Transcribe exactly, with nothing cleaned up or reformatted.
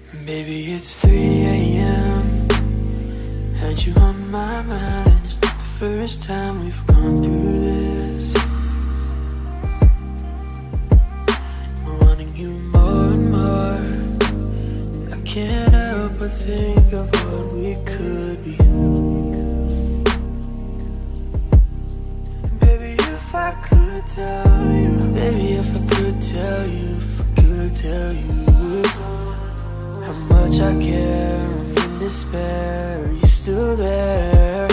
Baby, it's three a m Had you on my mind, and it's not the first time we've gone through this. I'm wanting you more and more. I can't help but think of what we could be. Baby, if I could tell you, baby, if I could tell you, if I could tell you how much I care, I'm in despair, are you still there?